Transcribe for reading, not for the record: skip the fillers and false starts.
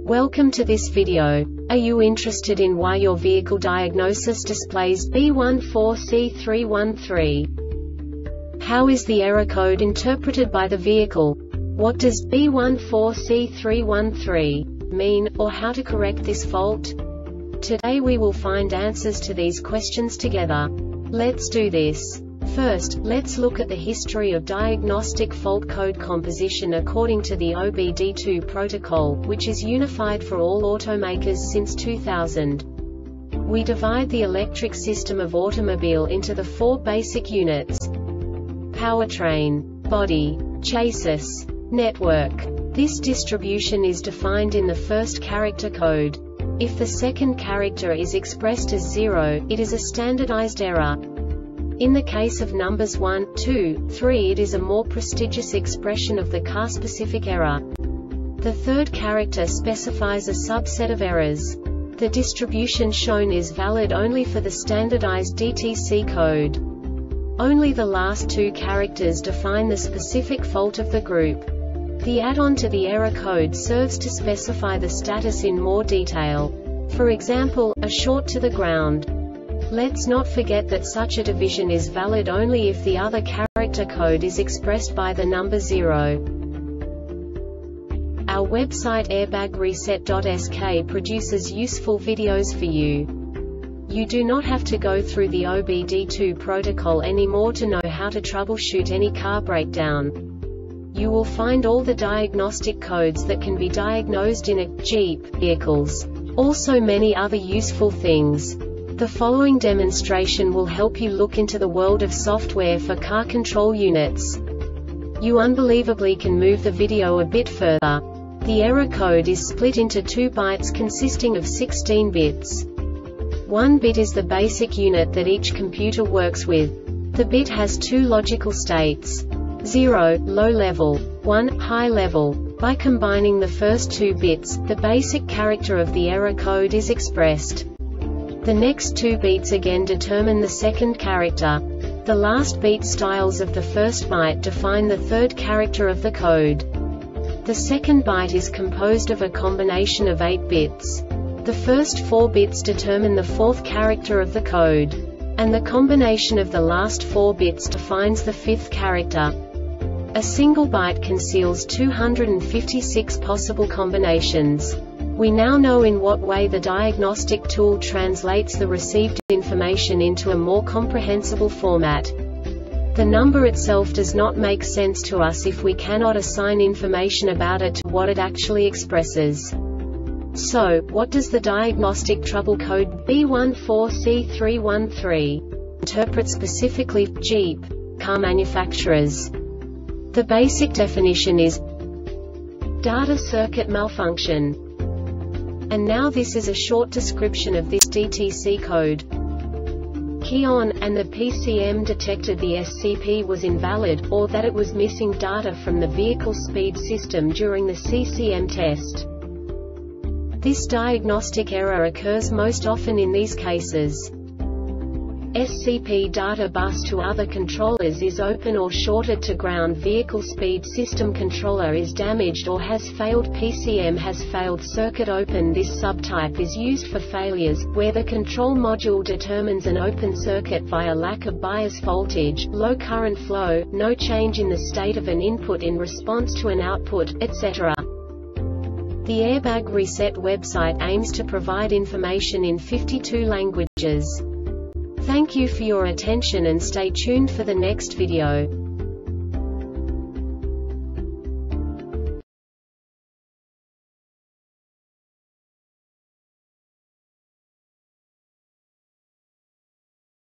Welcome to this video. Are you interested in why your vehicle diagnosis displays B14C313? How is the error code interpreted by the vehicle? What does B14C313 mean, or how to correct this fault? Today we will find answers to these questions together. Let's do this. First, let's look at the history of diagnostic fault code composition according to the OBD2 protocol, which is unified for all automakers since 2000. We divide the electric system of automobile into the four basic units: powertrain, body, chassis, network. This distribution is defined in the first character code. If the second character is expressed as 0, it is a standardized error. In the case of numbers 1, 2, 3, it is a more prestigious expression of the car-specific error. The third character specifies a subset of errors. The distribution shown is valid only for the standardized DTC code. Only the last two characters define the specific fault of the group. The add-on to the error code serves to specify the status in more detail. For example, a short to the ground. Let's not forget that such a division is valid only if the other character code is expressed by the number 0. Our website airbagreset.sk produces useful videos for you. You do not have to go through the OBD2 protocol anymore to know how to troubleshoot any car breakdown. You will find all the diagnostic codes that can be diagnosed in a Jeep vehicles. Also many other useful things. The following demonstration will help you look into the world of software for car control units. You unbelievably can move the video a bit further. The error code is split into 2 bytes consisting of 16 bits. 1 bit is the basic unit that each computer works with. The bit has 2 logical states: 0, low level, 1, high level. By combining the first 2 bits, the basic character of the error code is expressed. The next 2 beats again determine the second character. The last beat styles of the first byte define the third character of the code. The second byte is composed of a combination of 8 bits. The first 4 bits determine the fourth character of the code. And the combination of the last 4 bits defines the fifth character. A single byte conceals 256 possible combinations. We now know in what way the diagnostic tool translates the received information into a more comprehensible format. The number itself does not make sense to us if we cannot assign information about it to what it actually expresses. So, what does the diagnostic trouble code B14C313 interpret specifically for Jeep car manufacturers? The basic definition is data circuit malfunction. And now this is a short description of this DTC code. Key on, and the PCM detected the SCP was invalid, or that it was missing data from the vehicle speed system during the CCM test. This diagnostic error occurs most often in these cases: SCP data bus to other controllers is open or shorted to ground, vehicle speed system controller is damaged or has failed, PCM has failed, circuit open. This subtype is used for failures where the control module determines an open circuit via lack of bias voltage, low current flow, no change in the state of an input in response to an output, etc. The Airbag Reset website aims to provide information in 52 languages. Thank you for your attention and stay tuned for the next video.